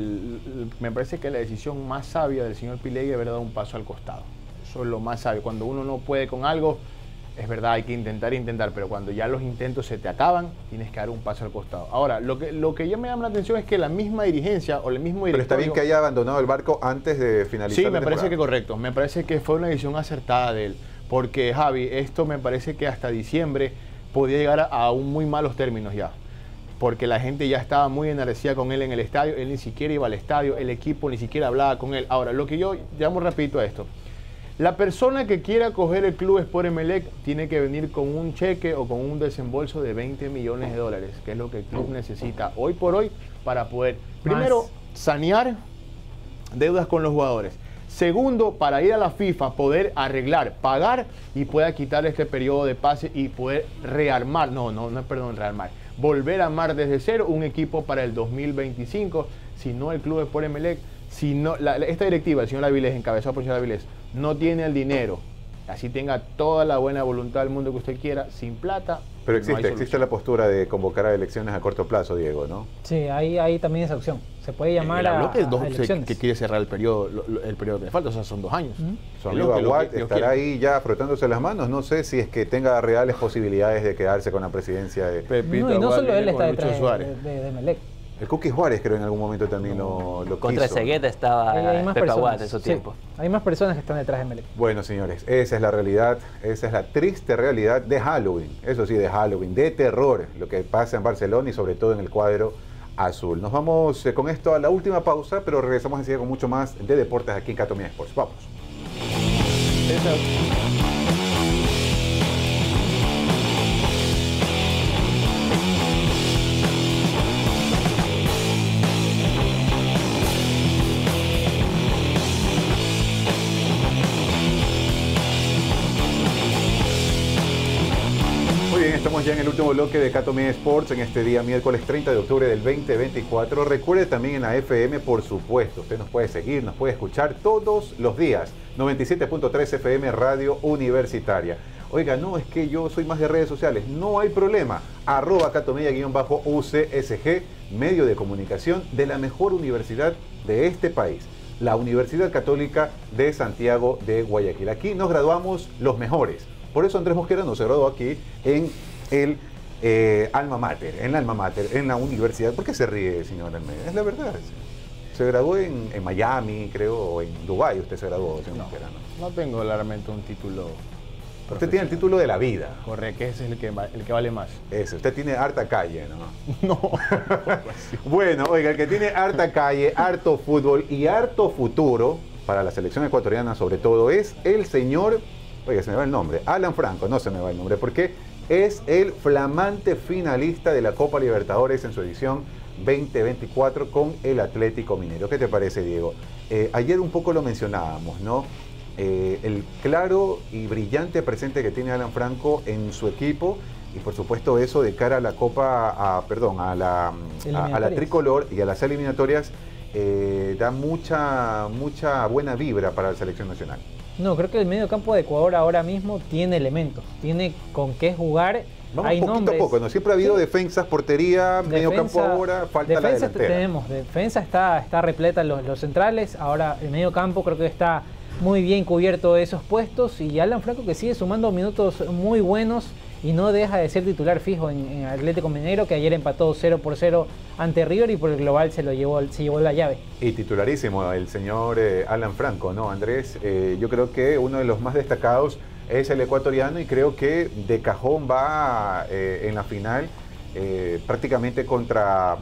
me parece que la decisión más sabia del señor Pilegui es haber dado un paso al costado. Eso es lo más sabio. Cuando uno no puede con algo, es verdad, hay que intentar, pero cuando ya los intentos se te acaban, tienes que dar un paso al costado. Ahora, lo que ya me llama la atención es que la misma dirigencia o el mismo directorio... Pero está bien que haya abandonado el barco antes de finalizar. Sí, me parece que correcto. Me parece que fue una decisión acertada de él. Porque, Javi, esto me parece que hasta diciembre podía llegar a muy malos términos ya. Porque la gente ya estaba muy enardecida con él en el estadio, él ni siquiera iba al estadio, el equipo ni siquiera hablaba con él. Ahora, lo que yo llamo repito a esto, la persona que quiera coger el club Sport Emelec tiene que venir con un cheque o con un desembolso de 20 millones de dólares, que es lo que el club necesita hoy por hoy para poder, primero, sanear deudas con los jugadores. Segundo, para ir a la FIFA, poder arreglar, pagar y pueda quitar este periodo de pase y poder rearmar, rearmar, volver a armar desde cero un equipo para el 2025. Si no, el club Sport Emelec, si no, esta directiva, el señor Avilés, encabezado por el señor Avilés, no tiene el dinero, así tenga toda la buena voluntad del mundo que usted quiera, sin plata. Pero existe la postura de convocar a elecciones a corto plazo, Diego, ¿no? Sí, hay también esa opción. Se puede llamar a elecciones. Que quiere cerrar el periodo que le falta, o sea, son 2 años. Su amigo Aguat estará ahí ya frotándose las manos. No sé si es que tenga reales posibilidades de quedarse con la presidencia de Pepito. No, y no solo él está detrás de Emelec. El Cookie Juárez creo en algún momento también lo Contra quiso. Segueta estaba Pepe Aguat en su tiempo. Hay más personas que están detrás de Emelec. Bueno, señores, esa es la realidad, esa es la triste realidad de Halloween. Eso sí, de Halloween, de terror, lo que pasa en Barcelona y sobre todo en el cuadro azul. Nos vamos con esto a la última pausa, pero regresamos enseguida con mucho más de deportes aquí en Catomía Sports. Vamos. Estamos ya en el último bloque de Catomía Sports en este día miércoles 30 de octubre del 2024. Recuerde también en la FM, por supuesto, usted nos puede seguir, nos puede escuchar todos los días. 97.3 FM Radio Universitaria. Oiga, no, es que yo soy más de redes sociales. No hay problema. @Catomía_UCSG, medio de comunicación de la mejor universidad de este país. La Universidad Católica de Santiago de Guayaquil. Aquí nos graduamos los mejores. Por eso Andrés Mosquera nos graduó aquí en el Alma Mater, en la Universidad. ¿Por qué se ríe, señor Almeida? Es la verdad. Se graduó en Miami, creo, o en Dubái. Usted se graduó, señor Mosquera, ¿no? No tengo claramente un título. Usted tiene el título de la vida. Correcto, que ese es el que vale más. Ese, usted tiene harta calle, ¿no? No. Bueno, oiga, el que tiene harta calle, harto fútbol y harto futuro para la selección ecuatoriana sobre todo es el señor, oiga, se me va el nombre, Alan Franco, no se me va el nombre, porque es el flamante finalista de la Copa Libertadores en su edición 2024 con el Atlético Mineiro. ¿Qué te parece, Diego? Ayer un poco lo mencionábamos, ¿no? El claro y brillante presente que tiene Alan Franco en su equipo y por supuesto eso de cara a la Copa, a la tricolor y a las eliminatorias da mucha buena vibra para la selección nacional. No, creo que el medio campo de Ecuador ahora mismo tiene elementos, tiene con qué jugar. Vamos hay poquito nombres. a poco, ¿no? Siempre ha habido defensas, portería, medio campo ahora, falta la delantera. Defensa está repleta los centrales, ahora el medio campo creo que está muy bien cubierto esos puestos y Alan Franco que sigue sumando minutos muy buenos y no deja de ser titular fijo en Atlético Mineiro, que ayer empató 0-0 ante River y por el global se llevó la llave. Y titularísimo el señor Alan Franco, ¿no, Andrés? Yo creo que uno de los más destacados es el ecuatoriano y creo que de cajón va en la final prácticamente contra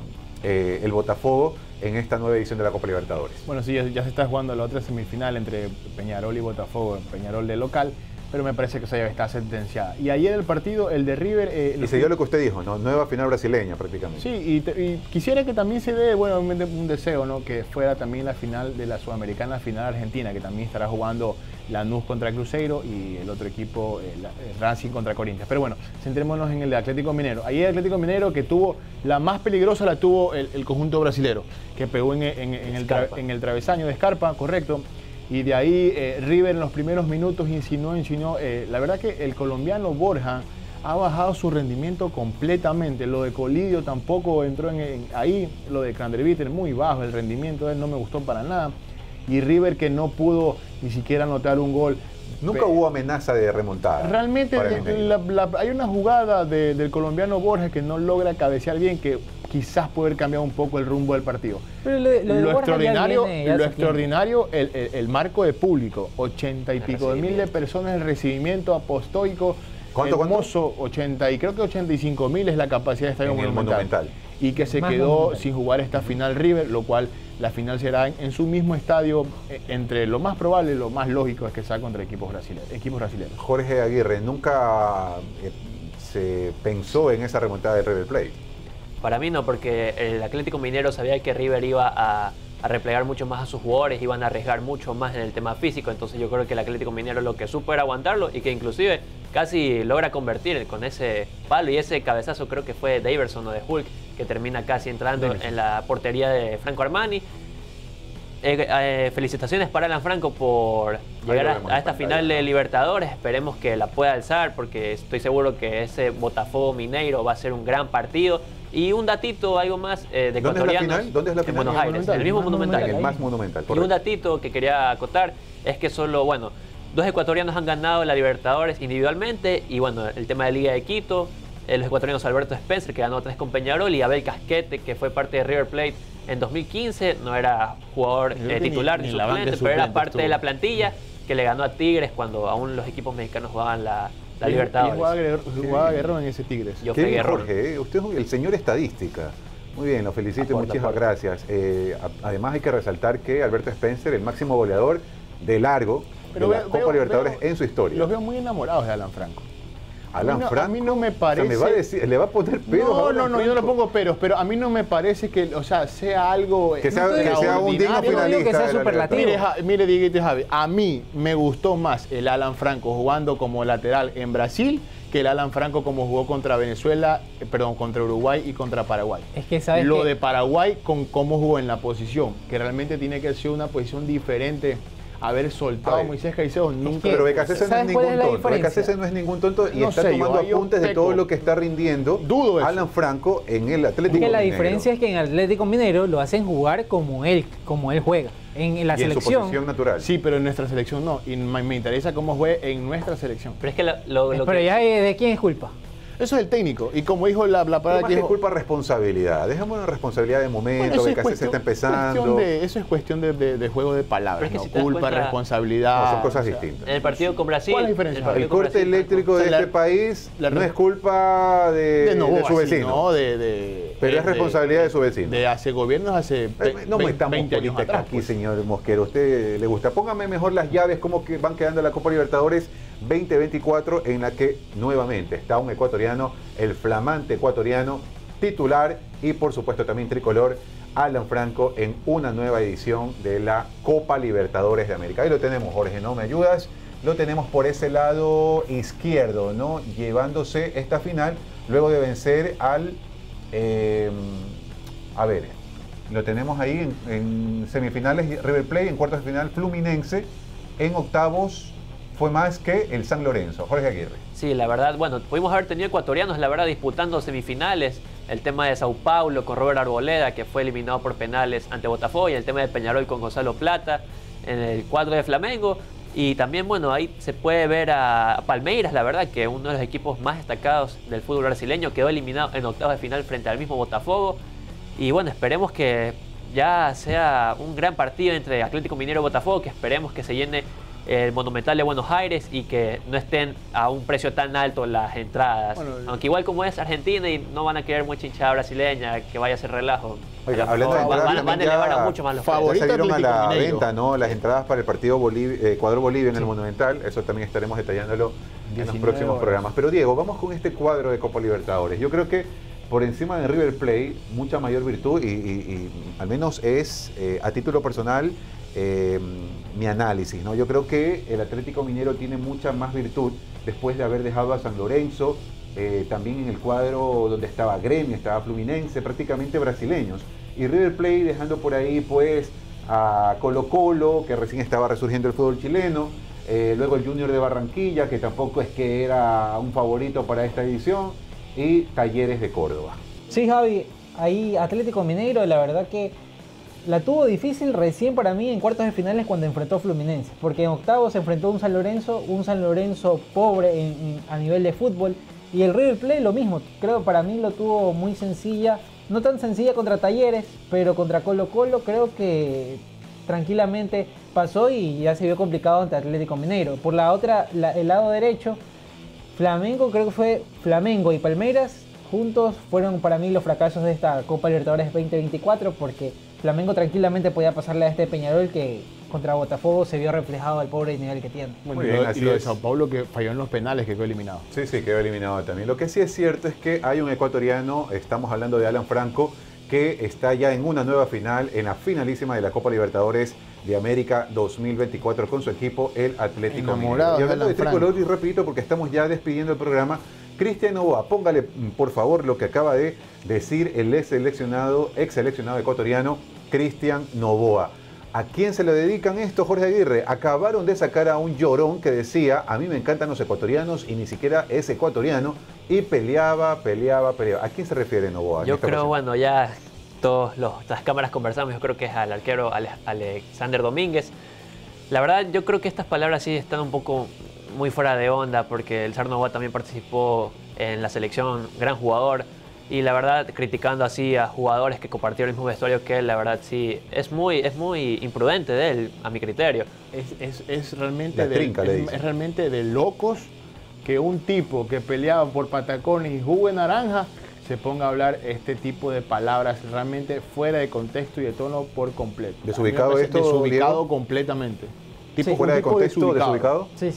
el Botafogo en esta nueva edición de la Copa Libertadores. Bueno, sí, ya se está jugando la otra semifinal entre Peñarol y Botafogo, Peñarol de local, pero me parece que esa llave está sentenciada. Y ayer el partido, el de River... y se dio lo que usted dijo, ¿no? Nueva final brasileña prácticamente. Sí, y quisiera que también se dé, bueno, un deseo, ¿no? Que fuera también la final de la Sudamericana, final argentina, que también estará jugando Lanús contra Cruzeiro y el otro equipo, Racing contra Corinthians. Pero bueno, centrémonos en el de Atlético Mineiro. Ayer el Atlético Mineiro que tuvo, la más peligrosa la tuvo el conjunto brasilero, que pegó en el travesaño de Scarpa, correcto. Y de ahí River en los primeros minutos insinuó. La verdad que el colombiano Borja ha bajado su rendimiento completamente. Lo de Colidio tampoco entró ahí. Lo de Cranderviter muy bajo el rendimiento de él, no me gustó para nada. Y River que no pudo ni siquiera anotar un gol. Nunca hubo amenaza de remontada. Realmente hay una jugada del colombiano Borja que no logra cabecear bien, que quizás puede haber cambiado un poco el rumbo del partido. Pero lo extraordinario, el marco de público, 80 y pico de mil de personas, el recibimiento apostólico, hermoso, 80 y creo que 85.000 es la capacidad de estadio Monumental. Y que se quedó sin jugar esta final River, lo cual la final será en su mismo estadio. Entre lo más probable, lo más lógico es que sea contra equipos brasileños. Jorge Aguirre, nunca se pensó en esa remontada de River Plate. Para mí no, porque el Atlético Mineiro sabía que River iba a replegar mucho más a sus jugadores, iban a arriesgar mucho más en el tema físico, entonces yo creo que el Atlético Mineiro lo que supo era aguantarlo y que inclusive casi logra convertir con ese palo y ese cabezazo, creo que fue de Iverson o de Hulk, que termina casi entrando en la portería de Franco Armani. Felicitaciones para Alan Franco por llegar a esta final de Libertadores. Esperemos que la pueda alzar porque estoy seguro que ese Botafogo Mineiro va a ser un gran partido. Y un datito, algo más de ecuatorianos. ¿Dónde es la final? En Buenos Aires, en el mismo Monumental. En el más monumental. Y un datito que quería acotar es que solo, dos ecuatorianos han ganado la Libertadores individualmente y el tema de Liga de Quito, los ecuatorianos Alberto Spencer, que ganó 3 con Peñarol, y Abel Casquete, que fue parte de River Plate en 2015, no era jugador titular ni suplente, pero era parte de la plantilla que le ganó a Tigres cuando aún los equipos mexicanos jugaban la Libertadores. Jugaba Guerrero en ese Tigres. Qué bien, Jorge, usted es el señor estadística. Muy bien, lo felicito y muchísimas gracias. Además hay que resaltar que Alberto Spencer, el máximo goleador de largo de la Copa Libertadores en su historia. Los veo muy enamorados de Alan Franco. Franco, a mí no me parece... O sea, ¿le va a poner peros? No, yo no pongo peros, pero a mí no me parece que, sea algo... Que sea un digno finalista. Que sea superlativo. Mire, Dieguito y Javi, a mí me gustó más el Alan Franco jugando como lateral en Brasil que el Alan Franco como jugó contra contra Uruguay y contra Paraguay. Es que sabes lo de Paraguay con cómo jugó en la posición, que realmente tiene que ser una posición diferente. Haber soltado a Moisés Caicedo nunca. Pero Becasese no es ningún tonto. Becasese no es ningún tonto y está tomando apuntes de todo lo que está rindiendo Alan Franco en el Atlético Mineiro. La diferencia es que en el Atlético Mineiro lo hacen jugar como él juega. En la selección. En su posición natural. Sí, pero en nuestra selección no. Y me interesa cómo juegue en nuestra selección. Pero es que pero ya de quién es culpa. Eso es el técnico. Y como dijo la palabra que culpa responsabilidad. Dejamos una responsabilidad de momento, de que así se está empezando. Eso es cuestión de juego de palabras, ¿no? Culpa, responsabilidad. No, son cosas distintas. En el partido con Brasil. ¿Cuál es la diferencia? El corte eléctrico de este país no es culpa de su vecino. Pero es responsabilidad de su vecino. De hace gobiernos, hace no metamos 20 años atrás, aquí, señor Mosquera. ¿A usted le gusta? Póngame mejor las llaves, cómo que van quedando la Copa Libertadores 2024, en la que nuevamente está un ecuatoriano, el flamante ecuatoriano, titular y por supuesto también tricolor, Alan Franco, en una nueva edición de la Copa Libertadores de América. Ahí lo tenemos, Jorge, ¿no? ¿Me ayudas? Lo tenemos por ese lado izquierdo, ¿no? Llevándose esta final luego de vencer al... lo tenemos ahí en semifinales River Plate, en cuartos de final Fluminense, en octavos fue más que el San Lorenzo. Jorge Aguirre. Sí, la verdad, bueno, pudimos haber tenido ecuatorianos, la verdad, disputando semifinales. El tema de Sao Paulo con Robert Arboleda, que fue eliminado por penales ante Botafogo, y el tema de Peñarol con Gonzalo Plata en el cuadro de Flamengo. Y también, bueno, ahí se puede ver a Palmeiras, la verdad, que uno de los equipos más destacados del fútbol brasileño, quedó eliminado en octavos de final frente al mismo Botafogo. Y bueno, esperemos que ya sea un gran partido entre Atlético Mineiro y Botafogo, que esperemos que se llene el Monumental de Buenos Aires y que no estén a un precio tan alto las entradas. Bueno, aunque igual como es Argentina y no van a querer mucha hinchada brasileña, que vaya a ser relajo. Oiga, hablando de entradas, van a elevar a mucho más los favoritos. Ya salieron a la venta, ¿no? Las entradas para el partido Ecuador-Bolivia en el Monumental. Eso también estaremos detallándolo en los próximos programas. Pero Diego, vamos con este cuadro de Copa Libertadores. Yo creo que por encima de River Plate, mucha mayor virtud y al menos es a título personal mi análisis, ¿no? Yo creo que el Atlético Mineiro tiene mucha más virtud después de haber dejado a San Lorenzo, también en el cuadro donde estaba Gremio, estaba Fluminense, prácticamente brasileños, y River Plate dejando por ahí pues a Colo-Colo, que recién estaba resurgiendo el fútbol chileno, luego el Junior de Barranquilla, que tampoco es que era un favorito para esta edición, y Talleres de Córdoba. Sí, Javi, ahí Atlético Mineiro, la verdad que la tuvo difícil recién para mí en cuartos de finales cuando enfrentó a Fluminense, porque en octavos se enfrentó a un San Lorenzo pobre a nivel de fútbol, y el River Plate lo mismo, creo para mí lo tuvo muy sencilla, no tan sencilla contra Talleres, pero contra Colo-Colo creo que tranquilamente pasó y ya se vio complicado ante Atlético Mineiro. Por la otra, el lado derecho, Flamengo, creo que fue Flamengo y Palmeiras juntos fueron para mí los fracasos de esta Copa Libertadores 2024, porque Flamengo tranquilamente podía pasarle a este Peñarol que contra Botafogo se vio reflejado el pobre nivel que tiene. Muy bien, y lo de Sao Paulo que falló en los penales, que quedó eliminado. Sí, quedó eliminado también. Lo que sí es cierto es que hay un ecuatoriano, estamos hablando de Alan Franco, que está ya en una nueva final, en la finalísima de la Copa Libertadores de América 2024 con su equipo, el Atlético Mineiro. Y hablando de tricolor, y repito, porque estamos ya despidiendo el programa, Cristian Noboa, póngale por favor lo que acaba de decir el ex seleccionado ecuatoriano Cristian Noboa. ¿A quién se le dedican esto, Jorge Aguirre? Acabaron de sacar a un llorón que decía, a mí me encantan los ecuatorianos, y ni siquiera es ecuatoriano, y peleaba. ¿A quién se refiere Noboa? Yo creo, bueno, ya las cámaras conversamos, yo creo que es al arquero Alexander Domínguez. La verdad, yo creo que estas palabras sí están un poco muy fuera de onda, porque el Zar Noboa también participó en la selección, gran jugador, y la verdad, criticando así a jugadores que compartieron el mismo vestuario que él, la verdad sí, es muy imprudente de él, a mi criterio. Es realmente de locos que un tipo que peleaba por patacones y jugo de naranja se ponga a hablar este tipo de palabras realmente fuera de contexto y de tono por completo. ¿Desubicado esto, desubicado Diego? Completamente. ¿Tipo fuera de contexto, desubicado? Sí,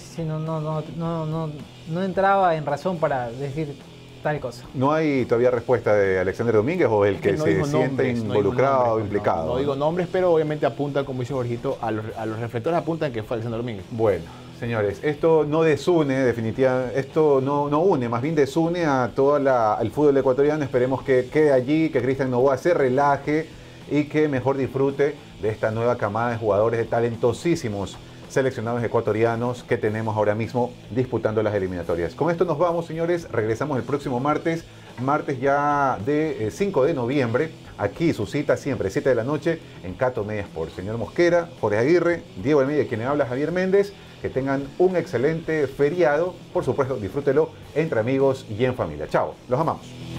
no entraba en razón para decir tal cosa. ¿No hay todavía respuesta de Alexander Domínguez o el que se siente involucrado o implicado? No digo nombres, pero obviamente apunta, como dice Jorgito, a los reflectores apuntan que fue Alexander Domínguez. Bueno, señores, esto no desune, definitivamente, esto no une, más bien desune a todo el fútbol ecuatoriano. Esperemos que quede allí, que Cristian Noboa se relaje y que mejor disfrute de esta nueva camada de jugadores, de talentosísimos seleccionados ecuatorianos que tenemos ahora mismo disputando las eliminatorias. Con esto nos vamos, señores. Regresamos el próximo martes ya de 5 de noviembre. Aquí su cita siempre, 7 de la noche, en Cato Media Sport. Señor Mosquera, Jorge Aguirre, Diego Almeida, quien le habla, Javier Méndez. que tengan un excelente feriado. Por supuesto, disfrútelo entre amigos y en familia. Chao, los amamos.